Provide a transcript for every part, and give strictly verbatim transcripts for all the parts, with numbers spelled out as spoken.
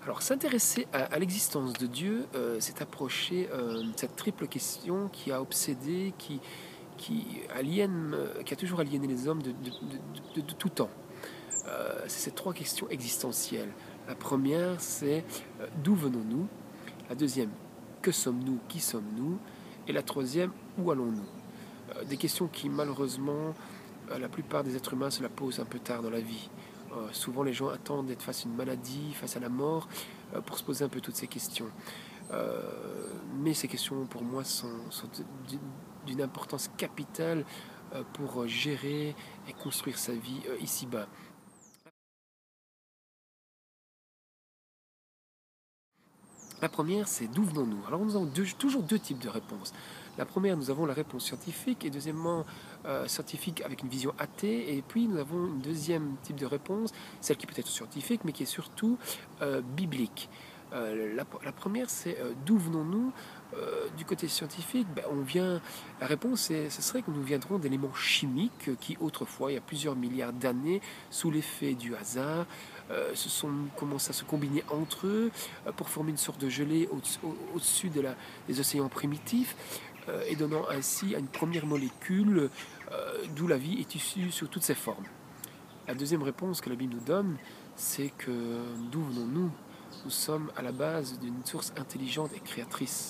Alors, s'intéresser à, à l'existence de Dieu, euh, c'est approcher euh, cette triple question qui a obsédé, qui, qui, aliène, euh, qui a toujours aliéné les hommes de, de, de, de, de tout temps. Euh, c'est ces trois questions existentielles. La première, c'est euh, d'où venons-nous? La deuxième, que sommes-nous? Qui sommes-nous? Et la troisième, où allons-nous? Euh, des questions qui, malheureusement, euh, la plupart des êtres humains se la posent un peu tard dans la vie. Euh, souvent, les gens attendent d'être face à une maladie, face à la mort, euh, pour se poser un peu toutes ces questions. Euh, mais ces questions, pour moi, sont, sont d'une importance capitale euh, pour gérer et construire sa vie euh, ici-bas. La première, c'est d'où venons-nous? Alors nous avons deux, toujours deux types de réponses. La première, nous avons la réponse scientifique, et deuxièmement, euh, scientifique avec une vision athée. Et puis nous avons une deuxième type de réponse, celle qui peut être scientifique, mais qui est surtout euh, biblique. Euh, la, la, première, c'est euh, d'où venons-nous? euh, Du côté scientifique, ben, on vient. La réponse, ce serait que nous viendrons d'éléments chimiques qui, autrefois, il y a plusieurs milliards d'années, sous l'effet du hasard, euh, se sont commencé à se combiner entre eux euh, pour former une sorte de gelée au-dessus au, au de la, des océans primitifs, euh, et donnant ainsi à une première molécule euh, d'où la vie est issue sous toutes ses formes. La deuxième réponse que la Bible nous donne, c'est que d'où venons-nous? Nous sommes à la base d'une source intelligente et créatrice.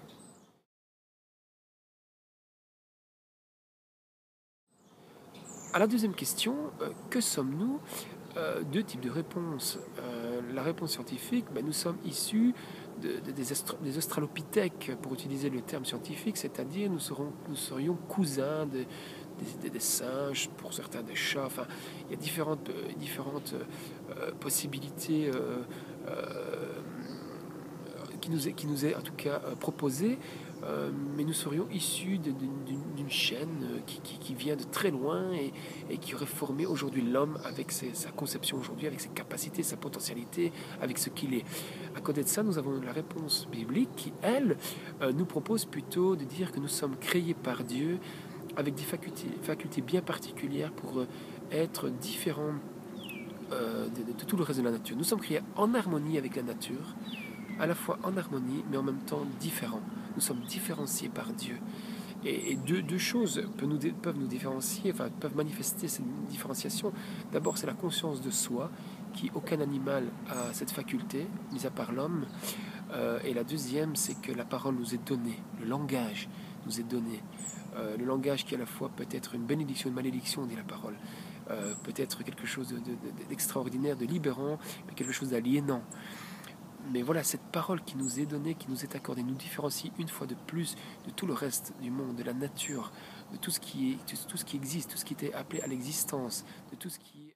À la deuxième question, euh, que sommes-nous? euh, Deux types de réponses. Euh, la réponse scientifique, ben, nous sommes issus de, de, des, astro, des australopithèques, pour utiliser le terme scientifique, c'est-à-dire nous, serons, nous serions cousins de, des, des singes, pour certains des chats. Enfin, il y a différentes, euh, différentes euh, possibilités euh, euh, qui, nous est, qui nous est en tout cas euh, proposées. Euh, mais nous serions issus d'une chaîne qui, qui, qui, vient de très loin et, et qui aurait formé aujourd'hui l'homme avec ses, sa conception aujourd'hui, avec ses capacités, sa potentialité, avec ce qu'il est. À côté de ça, nous avons la réponse biblique qui, elle, euh, nous propose plutôt de dire que nous sommes créés par Dieu avec des facultés, facultés bien particulières pour euh, être différents euh, de, de tout le reste de la nature. Nous sommes créés en harmonie avec la nature, à la fois en harmonie, mais en même temps différents. Nous sommes différenciés par Dieu. Et, et deux, deux choses peuvent nous, peuvent nous différencier, enfin peuvent manifester cette différenciation. D'abord, c'est la conscience de soi, qui aucun animal a cette faculté, mis à part l'homme. Euh, et la deuxième, c'est que la parole nous est donnée, le langage nous est donné. Euh, le langage qui à la fois peut être une bénédiction, une malédiction, dit la parole. Euh, peut-être quelque chose d'extraordinaire, de, de, de libérant, mais quelque chose d'aliénant. Mais voilà, cette parole qui nous est donnée, qui nous est accordée, nous différencie une fois de plus de tout le reste du monde, de la nature, de tout ce qui, est, tout, tout ce qui existe, tout ce qui était appelé à l'existence, de tout ce qui est...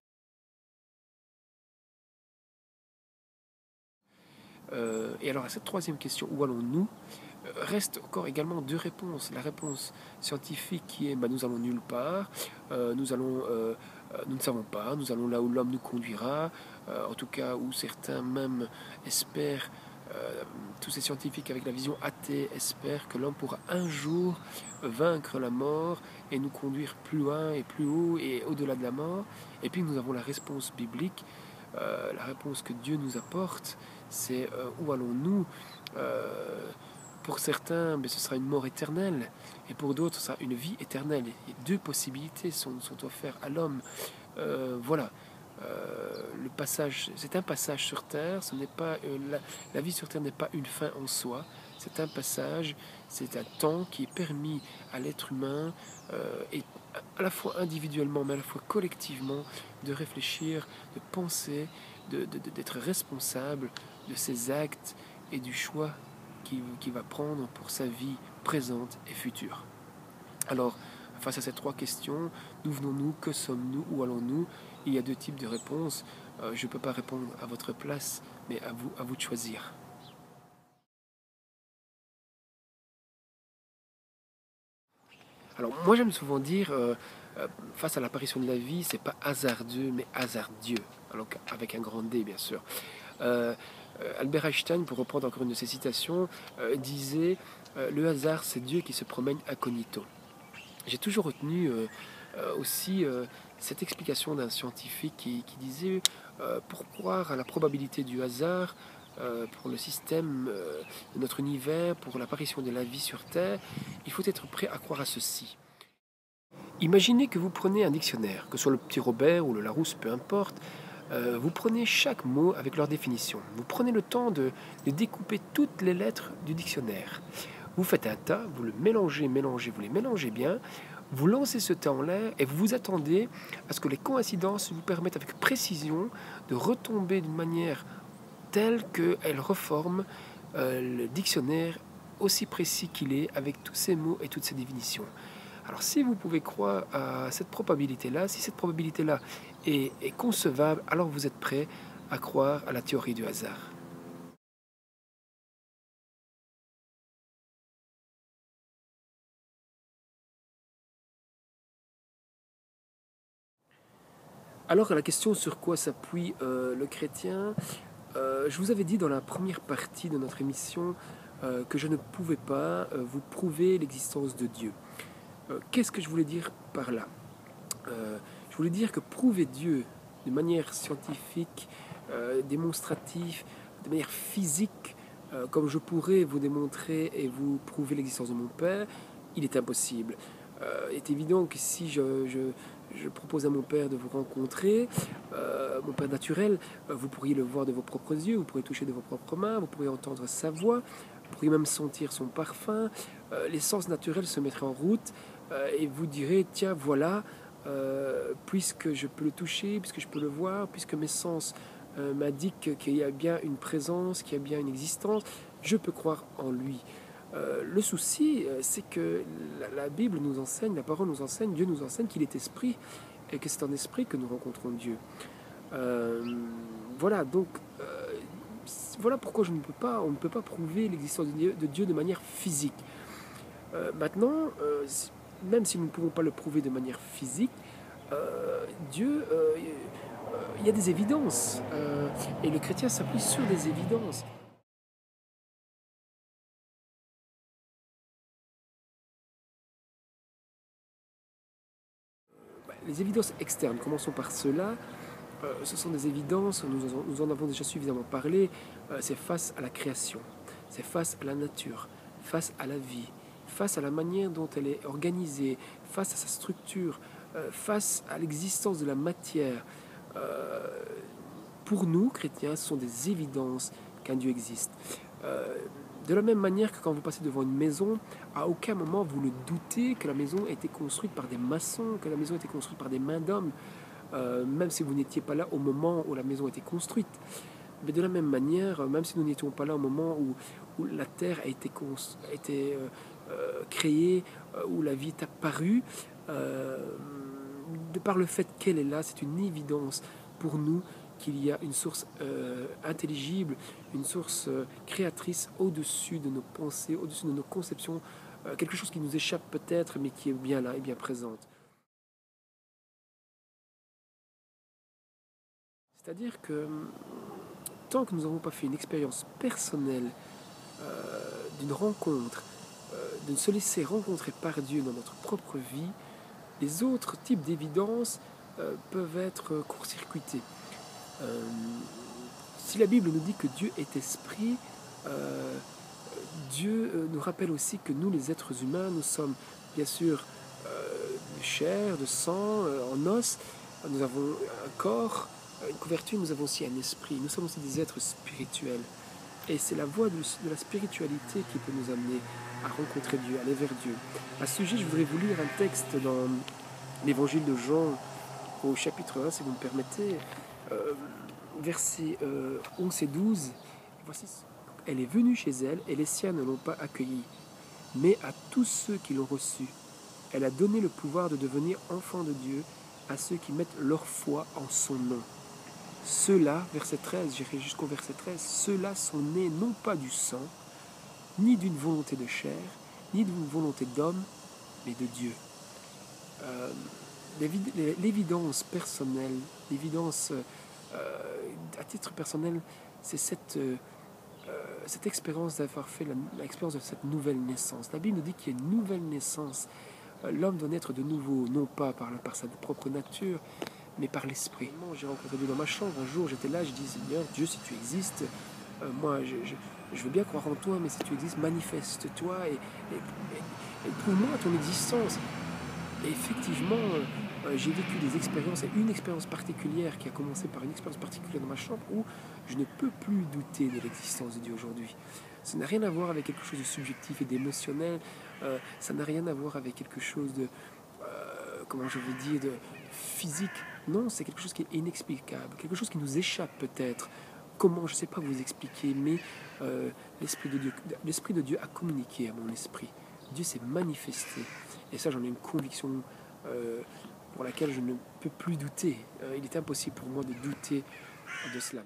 Euh, et alors à cette troisième question, où allons-nous, euh, reste encore également deux réponses. La réponse scientifique qui est bah, nous allons nulle part, euh, nous allons, euh, nous ne savons pas, nous allons là où l'homme nous conduira, euh, en tout cas où certains même espèrent, euh, tous ces scientifiques avec la vision athée espèrent que l'homme pourra un jour vaincre la mort et nous conduire plus loin et plus haut et au-delà de la mort. Et puis nous avons la réponse biblique. Euh, la réponse que Dieu nous apporte, c'est euh, où allons-nous? euh, Pour certains, mais ce sera une mort éternelle, et pour d'autres, ce sera une vie éternelle. Et deux possibilités sont, sont offertes à l'homme. Euh, voilà. Euh, le passage, c'est un passage sur terre. Ce n'est pas euh, la, la vie sur terre n'est pas une fin en soi. C'est un passage, c'est un temps qui est permis à l'être humain, euh, et à la fois individuellement, mais à la fois collectivement, de réfléchir, de penser, de, de, d'être responsable de ses actes et du choix qu'il, qu'il va prendre pour sa vie présente et future. Alors, face à ces trois questions, d'où venons-nous, que sommes-nous, où allons-nous, il y a deux types de réponses. Euh, je ne peux pas répondre à votre place, mais à vous, à vous de choisir. Alors moi j'aime souvent dire, euh, euh, face à l'apparition de la vie, c'est pas hasardeux, mais hasardieux, alors avec un grand D bien sûr. Euh, euh, Albert Einstein, pour reprendre encore une de ses citations, euh, disait euh, le hasard c'est Dieu qui se promène incognito. J'ai toujours retenu euh, euh, aussi euh, cette explication d'un scientifique qui, qui disait euh, pour croire à la probabilité du hasard, euh, pour le système euh, de notre univers, pour l'apparition de la vie sur Terre, il faut être prêt à croire à ceci. Imaginez que vous prenez un dictionnaire, que ce soit le Petit Robert ou le Larousse, peu importe, euh, vous prenez chaque mot avec leur définition. Vous prenez le temps de, de découper toutes les lettres du dictionnaire. Vous faites un tas, vous le mélangez, mélangez, vous les mélangez bien, vous lancez ce tas en l'air et vous vous attendez à ce que les coïncidences vous permettent avec précision de retomber d'une manière telle qu'elle reforme euh, le dictionnaire aussi précis qu'il est avec tous ces mots et toutes ces définitions. Alors si vous pouvez croire à cette probabilité-là, si cette probabilité-là est, est concevable, alors vous êtes prêt à croire à la théorie du hasard. Alors la question sur quoi s'appuie euh, le chrétien, euh, je vous avais dit dans la première partie de notre émission euh, que je ne pouvais pas euh, vous prouver l'existence de Dieu. Euh, Qu'est-ce que je voulais dire par là? Euh, Je voulais dire que prouver Dieu de manière scientifique, euh, démonstrative, de manière physique, euh, comme je pourrais vous démontrer et vous prouver l'existence de mon Père, il est impossible. Euh, il est évident que si je, je, je propose à mon Père de vous rencontrer, euh, mon Père naturel, euh, vous pourriez le voir de vos propres yeux, vous pourriez toucher de vos propres mains, vous pourriez entendre sa voix, vous pourriez même sentir son parfum, euh, les sens naturels se mettraient en route euh, et vous direz, tiens, voilà, euh, puisque je peux le toucher, puisque je peux le voir, puisque mes sens euh, m'indiquent qu'il y a bien une présence, qu'il y a bien une existence, je peux croire en lui. Euh, le souci, euh, c'est que la, la Bible nous enseigne, la parole nous enseigne, Dieu nous enseigne qu'il est esprit et que c'est en esprit que nous rencontrons Dieu. Euh, voilà, donc euh, voilà pourquoi je ne peux pas, on ne peut pas prouver l'existence de Dieu, de Dieu de manière physique. Euh, maintenant, euh, même si nous ne pouvons pas le prouver de manière physique, euh, Dieu, euh, il y a des évidences, euh, et le chrétien s'appuie sur des évidences. Les évidences externes, commençons par cela. Euh, ce sont des évidences, nous en, nous en avons déjà suffisamment parlé, euh, c'est face à la création, c'est face à la nature, face à la vie, face à la manière dont elle est organisée, face à sa structure, euh, face à l'existence de la matière. Euh, pour nous, chrétiens, ce sont des évidences qu'un Dieu existe. Euh, de la même manière que quand vous passez devant une maison, à aucun moment vous ne doutez que la maison a été construite par des maçons, que la maison a été construite par des mains d'hommes. Euh, même si vous n'étiez pas là au moment où la maison a été construite. Mais de la même manière, même si nous n'étions pas là au moment où, où la terre a été, a été euh, euh, créée, euh, où la vie est apparue, euh, de par le fait qu'elle est là, c'est une évidence pour nous qu'il y a une source euh, intelligible, une source euh, créatrice au-dessus de nos pensées, au-dessus de nos conceptions, euh, quelque chose qui nous échappe peut-être, mais qui est bien là et bien présente. C'est-à-dire que tant que nous n'avons pas fait une expérience personnelle euh, d'une rencontre, euh, de se laisser rencontrer par Dieu dans notre propre vie, les autres types d'évidences euh, peuvent être court-circuités. Euh, si la Bible nous dit que Dieu est esprit, euh, Dieu euh, nous rappelle aussi que nous, les êtres humains, nous sommes bien sûr euh, de chair, de sang, euh, en os, nous avons un corps, une couverture, nous avons aussi un esprit, nous sommes aussi des êtres spirituels. Et c'est la voie de, de la spiritualité qui peut nous amener à rencontrer Dieu, à aller vers Dieu. À ce sujet, je voudrais vous lire un texte dans l'évangile de Jean, au chapitre un, si vous me permettez, euh, versets euh, onze et douze. Voici, elle est venue chez elle, et les siens ne l'ont pas accueillie. Mais à tous ceux qui l'ont reçue, elle a donné le pouvoir de devenir enfants de Dieu à ceux qui mettent leur foi en son nom. Ceux-là, verset treize, j'irai jusqu'au verset treize, ceux-là sont nés non pas du sang, ni d'une volonté de chair, ni d'une volonté d'homme, mais de Dieu. Euh, l'évidence personnelle, l'évidence euh, à titre personnel, c'est cette, euh, cette expérience d'avoir fait l'expérience de cette nouvelle naissance. La Bible nous dit qu'il y a une nouvelle naissance. L'homme doit naître de nouveau, non pas par, par sa propre nature, mais par l'esprit. J'ai rencontré Dieu dans ma chambre. Un jour, j'étais là, je dis, Seigneur, Dieu, si tu existes, euh, moi, je, je, je veux bien croire en toi, mais si tu existes, manifeste-toi et, et, et, et prouve-moi ton existence. Et effectivement, euh, euh, j'ai vécu des expériences, et une expérience particulière qui a commencé par une expérience particulière dans ma chambre où je ne peux plus douter de l'existence de Dieu aujourd'hui. Ça n'a rien à voir avec quelque chose de subjectif et d'émotionnel, euh, ça n'a rien à voir avec quelque chose de, euh, comment je veux dire, de physique. Non, c'est quelque chose qui est inexplicable, quelque chose qui nous échappe peut-être. Comment, je ne sais pas vous expliquer, mais euh, l'Esprit de Dieu, l'Esprit de Dieu a communiqué à mon esprit. Dieu s'est manifesté. Et ça, j'en ai une conviction euh, pour laquelle je ne peux plus douter. Euh, il est impossible pour moi de douter de cela.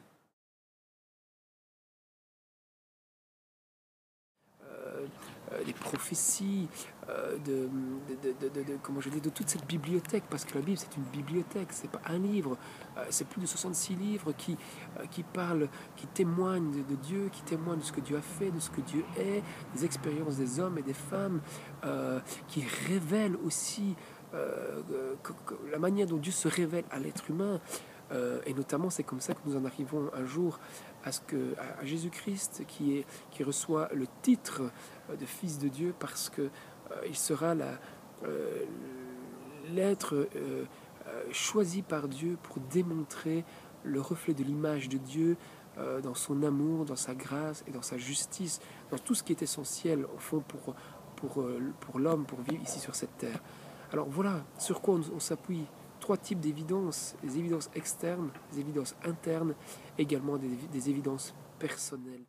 Euh, euh, les prophéties, euh, de, de, de, de, de, comment je dis, de toute cette bibliothèque, parce que la Bible c'est une bibliothèque, c'est pas un livre, euh, c'est plus de soixante-six livres qui, euh, qui parlent, qui témoignent de, de Dieu, qui témoignent de ce que Dieu a fait, de ce que Dieu est, des expériences des hommes et des femmes, euh, qui révèlent aussi euh, que, que, la manière dont Dieu se révèle à l'être humain. Euh, et notamment, c'est comme ça que nous en arrivons un jour à, ce que, à, à Jésus-Christ qui, est, qui reçoit le titre de Fils de Dieu parce qu'il euh, sera la, euh, l'être euh, euh, choisi par Dieu pour démontrer le reflet de l'image de Dieu euh, dans son amour, dans sa grâce et dans sa justice, dans tout ce qui est essentiel au fond pour, pour, euh, pour l'homme, pour vivre ici sur cette terre. Alors voilà sur quoi on, on s'appuie. Trois types d'évidences, les évidences externes, les évidences internes, également des, des évidences personnelles.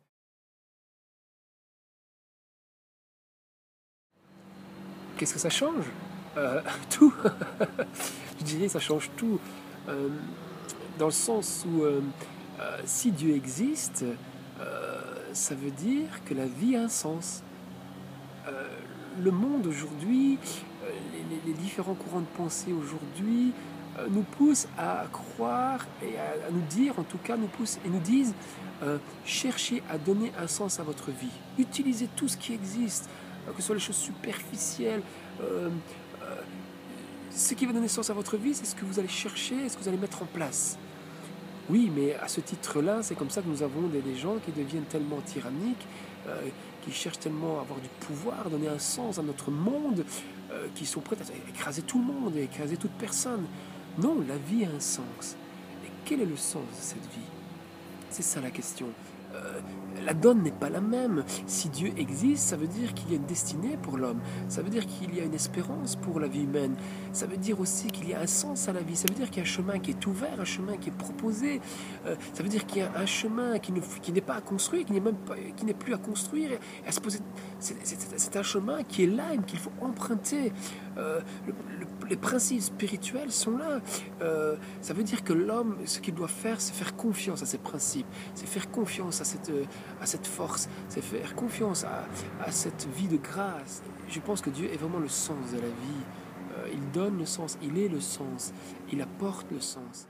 Qu'est-ce que ça change? euh, Tout. Je dirais ça change tout. Euh, dans le sens où euh, euh, si Dieu existe, euh, ça veut dire que la vie a un sens. Euh, le monde aujourd'hui, euh, les, les, différents courants de pensée aujourd'hui euh, nous poussent à croire et à, à nous dire, en tout cas, nous poussent et nous disent euh, cherchez à donner un sens à votre vie. Utilisez tout ce qui existe, euh, que ce soit les choses superficielles. Euh, euh, ce qui va donner sens à votre vie, c'est ce que vous allez chercher et ce que vous allez mettre en place. Oui, mais à ce titre-là, c'est comme ça que nous avons des, des gens qui deviennent tellement tyranniques, euh, qui cherchent tellement à avoir du pouvoir, donner un sens à notre monde, euh, qui sont prêts à écraser tout le monde et écraser toute personne. Non, la vie a un sens. Et quel est le sens de cette vie? C'est ça la question. Euh, la donne n'est pas la même. Si Dieu existe, ça veut dire qu'il y a une destinée pour l'homme. Ça veut dire qu'il y a une espérance pour la vie humaine. Ça veut dire aussi qu'il y a un sens à la vie. Ça veut dire qu'il y a un chemin qui est ouvert, un chemin qui est proposé. Euh, ça veut dire qu'il y a un chemin qui, ne, qui n'est pas à construire, qui n'est même pas, qui n'est plus à construire. À se poser, c'est, c'est, c'est un chemin qui est là et qu'il faut emprunter. Euh, le, le, les principes spirituels sont là. Euh, ça veut dire que l'homme, ce qu'il doit faire, c'est faire confiance à ses principes. C'est faire confiance à cette, à cette force. C'est faire confiance à, à cette vie de grâce. Je pense que Dieu est vraiment le sens de la vie. Euh, il donne le sens, il est le sens, il apporte le sens.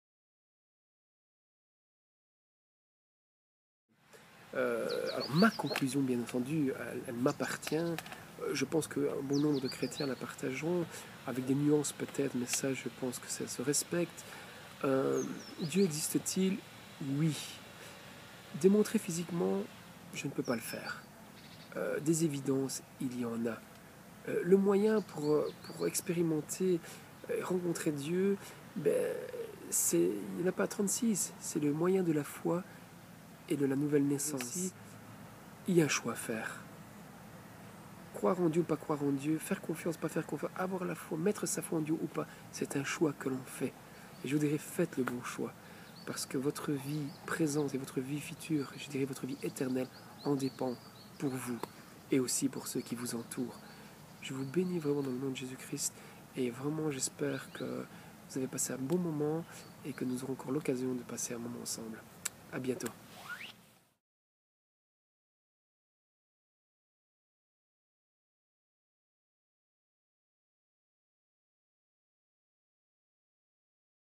Euh, alors ma conclusion, bien entendu, elle, elle m'appartient. Euh, je pense qu'un bon nombre de chrétiens la partageront, avec des nuances peut-être, mais ça, je pense que ça se respecte. Euh, Dieu existe-t-il? Oui. Démontrer physiquement, je ne peux pas le faire. Euh, des évidences, il y en a. Euh, le moyen pour, pour expérimenter et rencontrer Dieu, ben, c'est, il n'y en a pas trente-six, c'est le moyen de la foi et de la nouvelle naissance. Aussi, il y a un choix à faire. Croire en Dieu ou pas croire en Dieu, faire confiance, pas faire confiance, avoir la foi, mettre sa foi en Dieu ou pas, c'est un choix que l'on fait. Et je vous dirais, faites le bon choix. Parce que votre vie présente et votre vie future, je dirais votre vie éternelle, en dépend pour vous et aussi pour ceux qui vous entourent. Je vous bénis vraiment dans le nom de Jésus-Christ et vraiment j'espère que vous avez passé un bon moment et que nous aurons encore l'occasion de passer un moment ensemble. À bientôt.